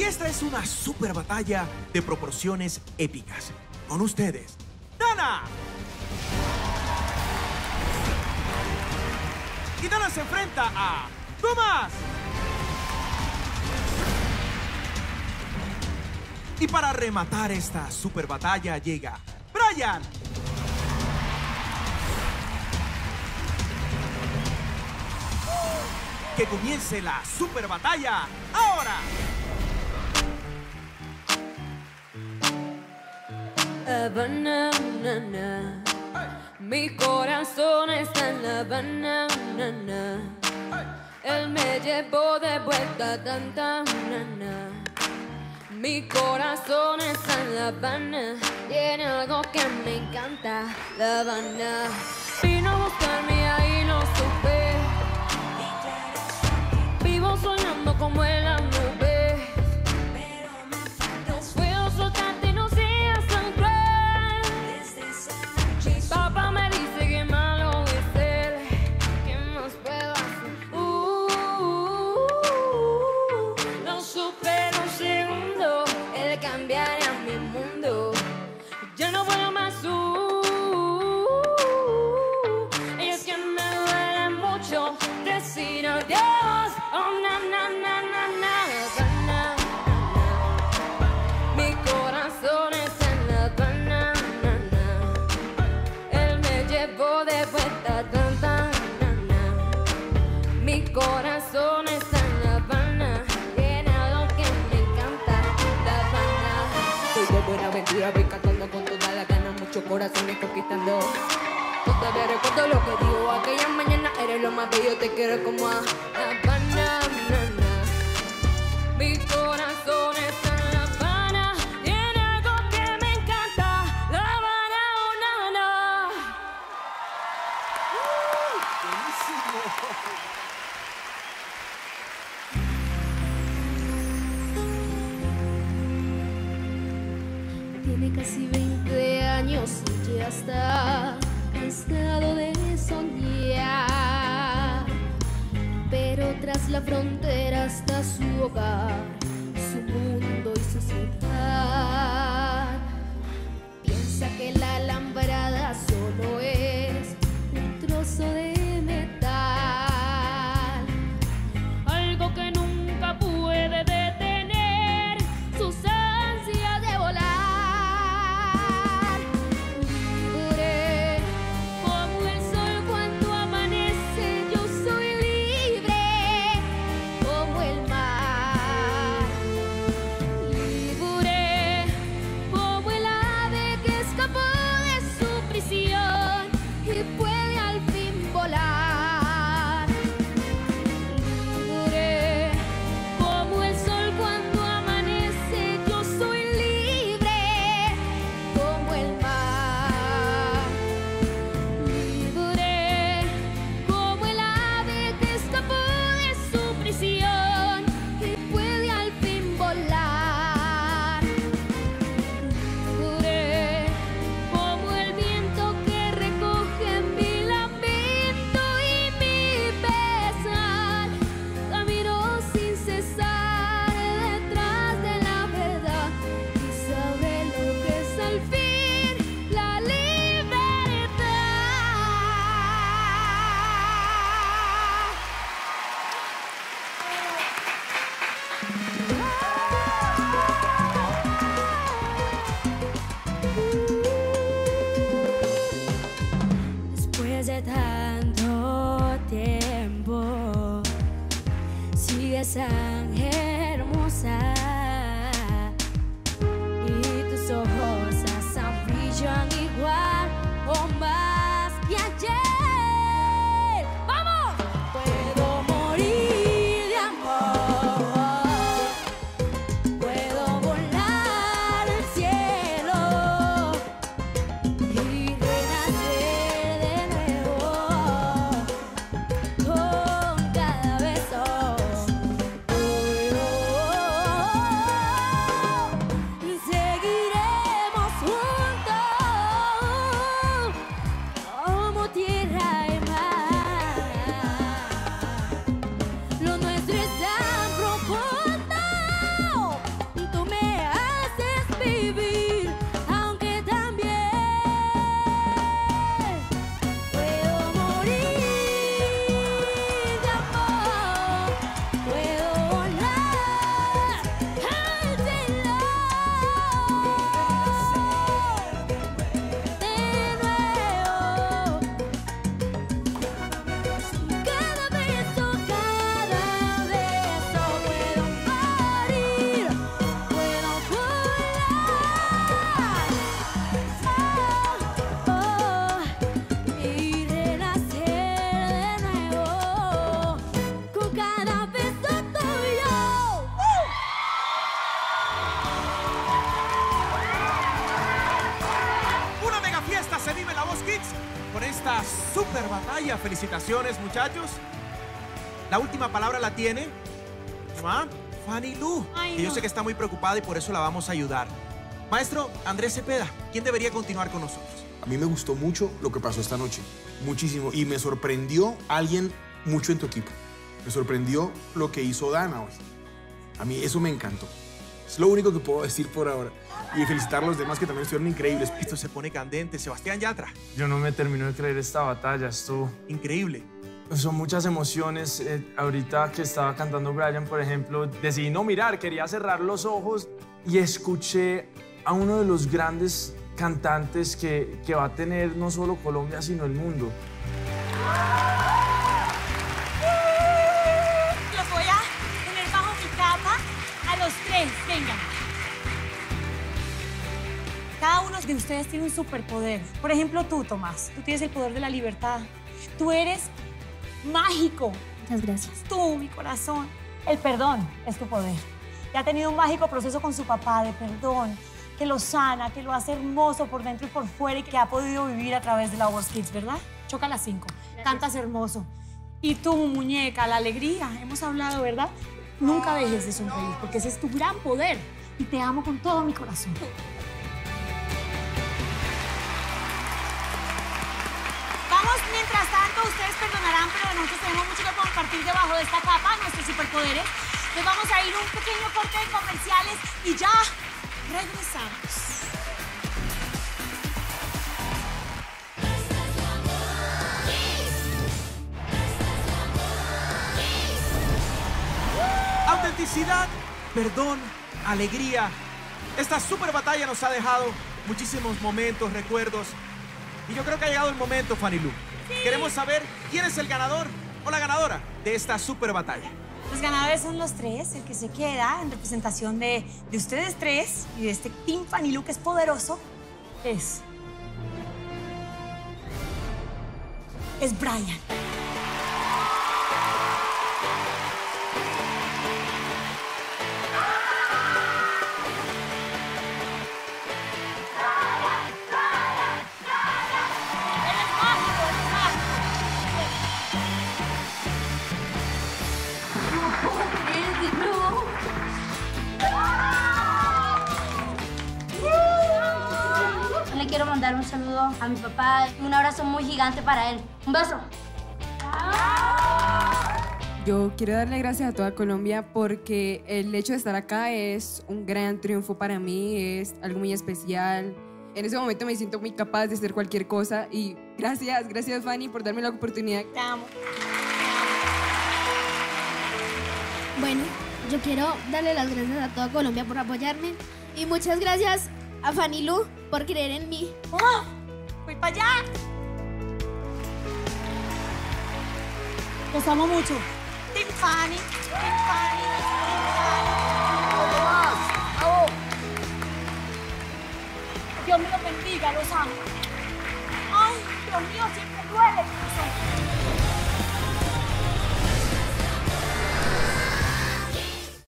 esta es una super batalla de proporciones épicas. Con ustedes, Dana. Y Dana se enfrenta a Tomás. Y para rematar esta super batalla llega Brian. Que comience la super batalla ahora. Banana. Mi corazón está en la banana. Él me llevó de vuelta tanta nana. Mi corazón está en La Habana. Tiene algo que me encanta, La Habana. Vino a buscarme, ahí lo supe. Vivo soñando como en la nube. No puedo soltarte, no seas tan cruel. Papá me dice que malo es él. ¿Qué más puedo hacer? No supero un segundo. Él cambiará mi mundo. Ya no puedo más. Y es que me duele mucho decir adiós. Oh, na, na, na, na, na, na, na. Mi corazón está en La Habana. Él me llevó de vuelta tanta nana. Mi corazón está en La Habana. Tiene algo que me encanta, La Habana. Soy de buena aventura, voy cantando con toda la gana. Muchos corazones conquistando. Todavía recuerdo lo que digo aquella mañana. Eres lo más bello, te quiero como a La Habana, na, na. Mi corazón está en La Habana. Tiene algo que me encanta, La Habana, oh, na, na. Tiene casi 20 años y ya está cansado de soñar. Pero tras la frontera está su hogar, su mundo y su ciudad. Piensa que la alambrada solo es un trozo de metal, algo que nunca puede detener sus ansias de volar. Libre como el sol cuando amanece, yo soy libre como el mar. esta super batalla. Felicitaciones, muchachos. La última palabra la tiene Fanny Lu, que yo sé que está muy preocupada y por eso la vamos a ayudar. Maestro Andrés Cepeda, ¿quién debería continuar con nosotros? A mí me gustó mucho lo que pasó esta noche, muchísimo. Y me sorprendió alguien mucho en tu equipo. Me sorprendió lo que hizo Dana hoy. A mí eso me encantó. Es lo único que puedo decir por ahora. Y felicitar a los demás que también estuvieron increíbles. Esto se pone candente. Sebastián Yatra. Yo no me termino de creer esta batalla, estuvo increíble. Son muchas emociones. Ahorita que estaba cantando Brian, por ejemplo, decidí no mirar, quería cerrar los ojos y escuché a uno de los grandes cantantes que va a tener no solo Colombia, sino el mundo. Los voy a tener bajo mi capa a los tres, vengan. Cada uno de ustedes tiene un superpoder. Por ejemplo, tú, Tomás, tú tienes el poder de la libertad. Tú eres mágico. Muchas gracias. Tú, mi corazón. El perdón es tu poder. Y ha tenido un mágico proceso con su papá de perdón, que lo sana, que lo hace hermoso por dentro y por fuera y que ha podido vivir a través de la Voz Kids, ¿verdad? Choca a las 5. Cantas hermoso. Y tú, muñeca, la alegría. Hemos hablado, ¿verdad? Nunca dejes de sonreír, porque ese es tu gran poder. Y te amo con todo mi corazón. Vamos, mientras tanto, ustedes perdonarán, pero nosotros tenemos mucho que compartir debajo de esta capa, nuestros superpoderes. Entonces vamos a ir a un pequeño corte de comerciales y ya regresamos. Autenticidad, perdón, alegría. Esta super batalla nos ha dejado muchísimos momentos, recuerdos. Y yo creo que ha llegado el momento, Fanny Lu. Sí. Queremos saber quién es el ganador o la ganadora de esta super batalla. Los ganadores son los tres. El que se queda en representación de ustedes tres y de este Team Fanny Lu que es poderoso es Brian. Quiero mandar un saludo a mi papá, un abrazo muy gigante para él. Un beso. Yo quiero darle gracias a toda Colombia porque el hecho de estar acá es un gran triunfo para mí, es algo muy especial. En ese momento me siento muy capaz de hacer cualquier cosa y gracias Fanny por darme la oportunidad. Te amo. Bueno, yo quiero darle las gracias a toda Colombia por apoyarme y muchas gracias a Fanny Lu por creer en mí. ¡Oh! ¡Voy para allá! Los amo mucho. Team Fanny, Team Fanny, Team Fanny. Dios me los bendiga, los amo. Ay, Dios mío, siempre duele el corazón.